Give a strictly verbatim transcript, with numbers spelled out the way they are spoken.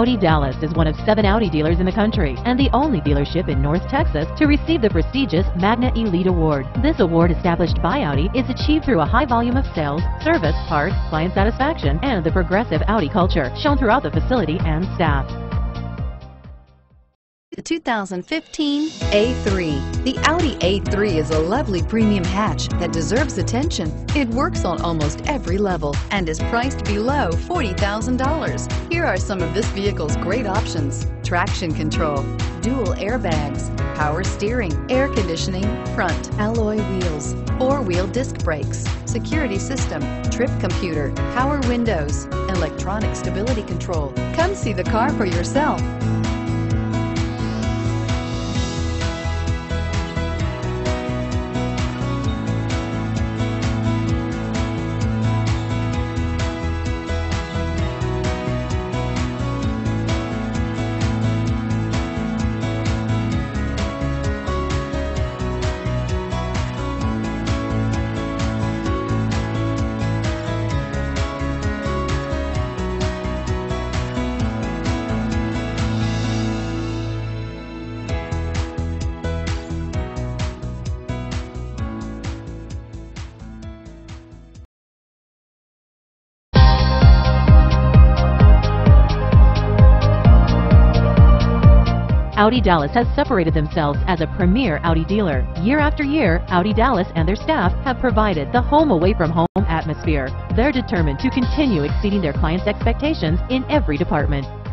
Audi Dallas is one of seven Audi dealers in the country and the only dealership in North Texas to receive the prestigious Magna Elite Award. This award, established by Audi, is achieved through a high volume of sales, service, parts, client satisfaction, and the progressive Audi culture shown throughout the facility and staff. The two thousand fifteen A three. The Audi A three is a lovely premium hatch that deserves attention. It works on almost every level and is priced below forty thousand dollars. Here are some of this vehicle's great options: traction control, dual airbags, power steering, air conditioning, front alloy wheels, four-wheel disc brakes, security system, trip computer, power windows, electronic stability control. Come see the car for yourself. Audi Dallas has separated themselves as a premier Audi dealer. Year after year, Audi Dallas and their staff have provided the home away from home atmosphere. They're determined to continue exceeding their clients' expectations in every department.